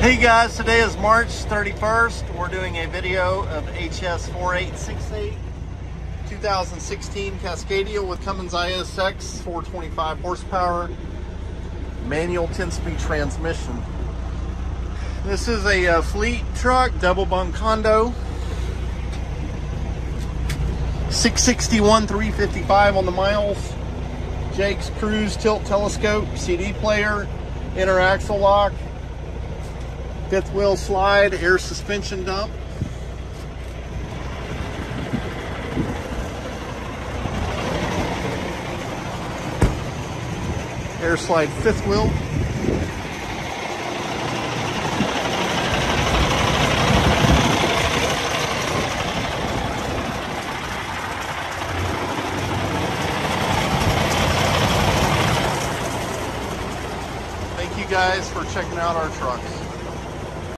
Hey guys, today is March 31st. We're doing a video of HS 4868 2016 Cascadia with Cummins ISX 425 horsepower, manual 10-speed transmission. This is a fleet truck, double bunk condo. 661, 355 on the miles. Jake's Cruise tilt telescope, CD player, inner axle lock, fifth wheel slide, air suspension dump. Air slide fifth wheel. Thank you guys for checking out our trucks.